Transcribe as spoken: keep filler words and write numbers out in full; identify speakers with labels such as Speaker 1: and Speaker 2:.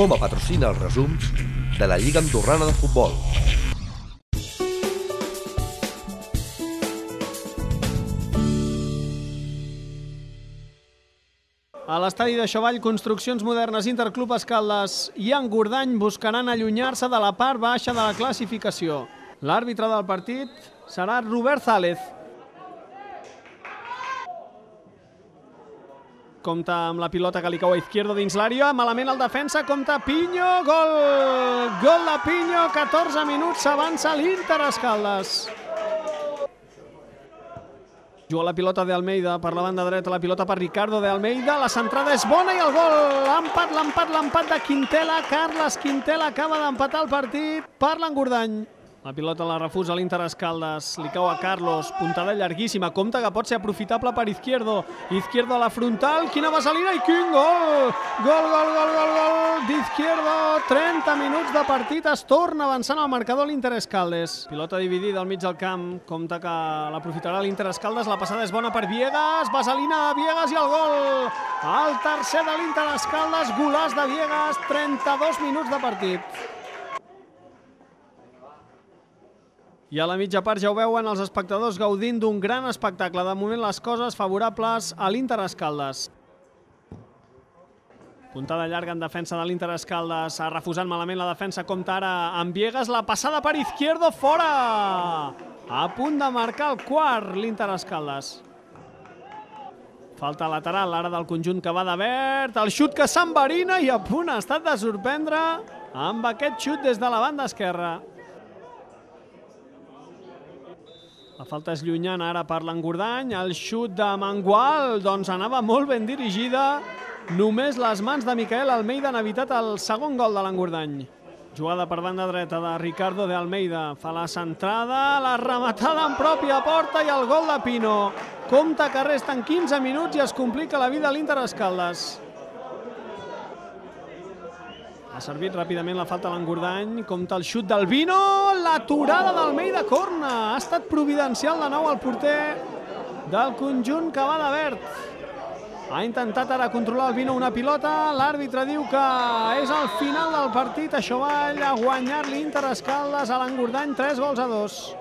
Speaker 1: Foma patrocina els resums de la Lliga Andorrana de Futbol.
Speaker 2: A l'estadi de Xavall, construccions modernes, Interclub Escaldes i Engordany buscaran allunyar-se de la part baixa de la classificació. L'àrbitre del partit serà Robert Zález. Compta amb la pilota que li cau a Izquierdo dins l'àrea, malament el defensa, compta Pinho, gol! Gol de Pinho, catorze minuts, s'avança l'Inter Escaldes. Juga la pilota de Almeida per la banda dreta, la pilota per Ricardo de Almeida, la centrada és bona i el gol! L'empat, l'empat, l'empat de Quintela, Carles Quintela acaba d'empatar el partit per l'Engordany. La pilota la refusa l'Inter Escaldes, li cau a Carlos, puntada llarguíssima, compte que pot ser aprofitable per Izquierdo. Izquierdo a la frontal, quina vaselina i quin gol! Gol, gol, gol, gol, gol d'Izquierdo, trenta minuts de partit, es torna avançant al marcador l'Inter Escaldes. Pilota dividida al mig del camp, compte que l'aprofitarà l'Inter Escaldes, la passada és bona per Viegas, vaselina de Viegas i el gol! El tercer de l'Inter Escaldes, golaç de Viegas, trenta-dos minuts de partit. I a la mitja part ja ho veuen els espectadors gaudint d'un gran espectacle. De moment les coses favorables a l'Inter Escaldes. Puntada llarga en defensa de l'Inter Escaldes. Ha refusat malament la defensa, compta ara amb Viegas. La passada per Izquierdo, fora! A punt de marcar el quart l'Inter Escaldes. Falta lateral ara del conjunt que va de verd. El xut que s'enverina i a punt ha estat de sorprendre amb aquest xut des de la banda esquerra. La falta és llunyana ara per l'Engordany. El xut de Mangual doncs anava molt ben dirigida. Només les mans de Miquel Almeida han evitat el segon gol de l'Engordany. Jugada per banda dreta de Ricardo de Almeida. Fa la centrada, la rematada en pròpia porta i el gol de Pino. Compte que resten quinze minuts i es complica la vida a l'Inter Escaldes. Ha servit ràpidament la falta a l'Engordany, compta el xut del Vino, l'aturada d'Almeida, corna. Ha estat providencial de nou el porter del conjunt que va de verd. Ha intentat ara controlar el Vino una pilota, l'àrbitre diu que és el final del partit, això va a guanyar l'Inter Escaldes a l'Engordany, tres gols a dos.